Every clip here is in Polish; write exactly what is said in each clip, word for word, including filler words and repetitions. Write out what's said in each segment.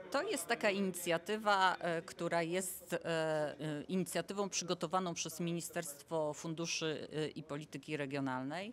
To jest taka inicjatywa, która jest inicjatywą przygotowaną przez Ministerstwo Funduszy i Polityki Regionalnej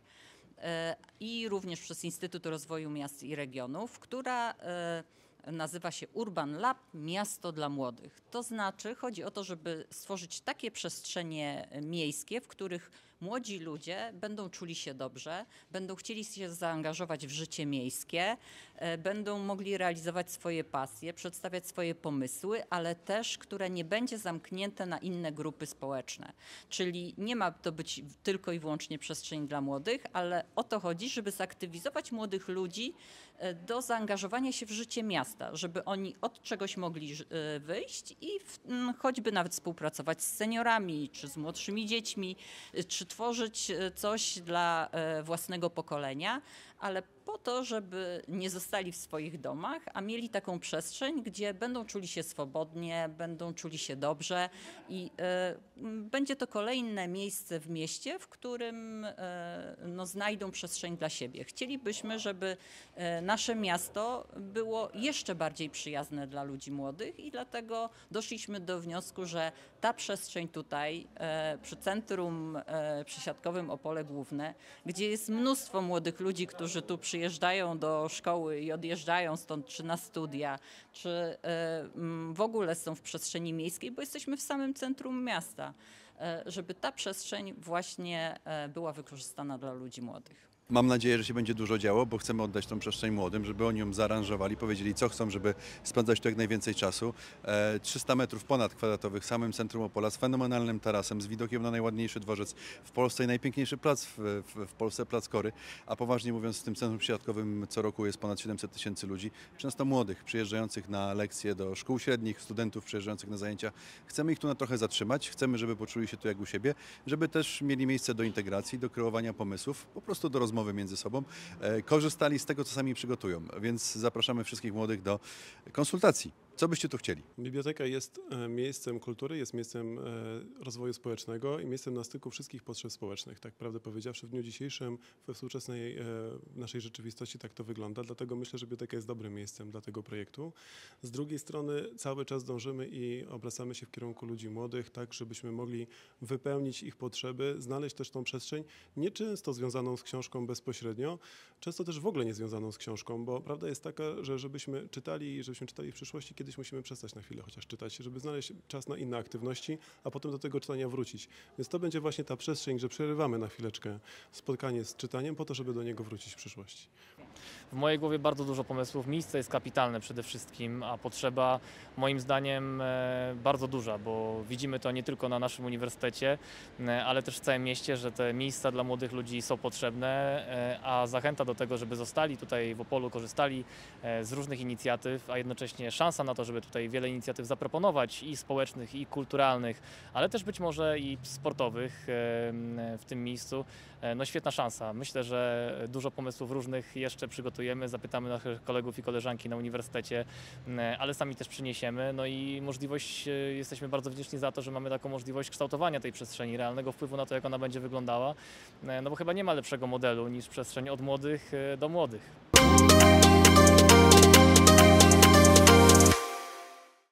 i również przez Instytut Rozwoju Miast i Regionów, która nazywa się Urban Lab – Miasto dla Młodych. To znaczy chodzi o to, żeby stworzyć takie przestrzenie miejskie, w których młodzi ludzie będą czuli się dobrze, będą chcieli się zaangażować w życie miejskie, będą mogli realizować swoje pasje, przedstawiać swoje pomysły, ale też, które nie będzie zamknięte na inne grupy społeczne. Czyli nie ma to być tylko i wyłącznie przestrzeń dla młodych, ale o to chodzi, żeby zaktywizować młodych ludzi do zaangażowania się w życie miasta, żeby oni od czegoś mogli wyjść i choćby nawet współpracować z seniorami, czy z młodszymi dziećmi, czy tworzyć coś dla własnego pokolenia, ale po to, żeby nie zostali w swoich domach, a mieli taką przestrzeń, gdzie będą czuli się swobodnie, będą czuli się dobrze i y, będzie to kolejne miejsce w mieście, w którym y, no, znajdą przestrzeń dla siebie. Chcielibyśmy, żeby y, nasze miasto było jeszcze bardziej przyjazne dla ludzi młodych i dlatego doszliśmy do wniosku, że ta przestrzeń tutaj y, przy centrum y, przesiadkowym Opole Główne, gdzie jest mnóstwo młodych ludzi, którzy tu przyjeżdżają do szkoły i odjeżdżają stąd, czy na studia, czy w ogóle są w przestrzeni miejskiej, bo jesteśmy w samym centrum miasta, żeby ta przestrzeń właśnie była wykorzystana dla ludzi młodych. Mam nadzieję, że się będzie dużo działo, bo chcemy oddać tą przestrzeń młodym, żeby oni ją zaaranżowali, powiedzieli co chcą, żeby spędzać tu jak najwięcej czasu. E, trzysta metrów ponad kwadratowych w samym centrum Opola z fenomenalnym tarasem, z widokiem na najładniejszy dworzec w Polsce i najpiękniejszy plac w, w, w Polsce, plac Kory. A poważnie mówiąc, w tym centrum przesiadkowym co roku jest ponad siedemset tysięcy ludzi, często młodych, przyjeżdżających na lekcje do szkół średnich, studentów przyjeżdżających na zajęcia. Chcemy ich tu na trochę zatrzymać, chcemy, żeby poczuli się tu jak u siebie, żeby też mieli miejsce do integracji, do kreowania pomysłów, po prostu do rozmowy między sobą, korzystali z tego, co sami przygotują, więc zapraszamy wszystkich młodych do konsultacji. Co byście tu chcieli? Biblioteka jest miejscem kultury, jest miejscem rozwoju społecznego i miejscem na styku wszystkich potrzeb społecznych. Tak prawdę powiedziawszy, w dniu dzisiejszym, we współczesnej naszej rzeczywistości tak to wygląda, dlatego myślę, że biblioteka jest dobrym miejscem dla tego projektu. Z drugiej strony cały czas dążymy i obracamy się w kierunku ludzi młodych, tak żebyśmy mogli wypełnić ich potrzeby, znaleźć też tą przestrzeń, nie często związaną z książką bezpośrednio, często też w ogóle nie związaną z książką, bo prawda jest taka, że żebyśmy czytali, żebyśmy czytali w przyszłości, kiedyś musimy przestać na chwilę chociaż czytać, żeby znaleźć czas na inne aktywności, a potem do tego czytania wrócić. Więc to będzie właśnie ta przestrzeń, że przerywamy na chwileczkę spotkanie z czytaniem po to, żeby do niego wrócić w przyszłości. W mojej głowie bardzo dużo pomysłów. Miejsce jest kapitalne przede wszystkim, a potrzeba moim zdaniem bardzo duża, bo widzimy to nie tylko na naszym uniwersytecie, ale też w całym mieście, że te miejsca dla młodych ludzi są potrzebne, a zachęta do tego, żeby zostali tutaj w Opolu, korzystali z różnych inicjatyw, a jednocześnie szansa na to, żeby tutaj wiele inicjatyw zaproponować i społecznych, i kulturalnych, ale też być może i sportowych w tym miejscu. No świetna szansa. Myślę, że dużo pomysłów różnych jeszcze przygotujemy, zapytamy naszych kolegów i koleżanki na uniwersytecie, ale sami też przyniesiemy. No i możliwość, jesteśmy bardzo wdzięczni za to, że mamy taką możliwość kształtowania tej przestrzeni, realnego wpływu na to, jak ona będzie wyglądała. No bo chyba nie ma lepszego modelu niż przestrzeń od młodych do młodych.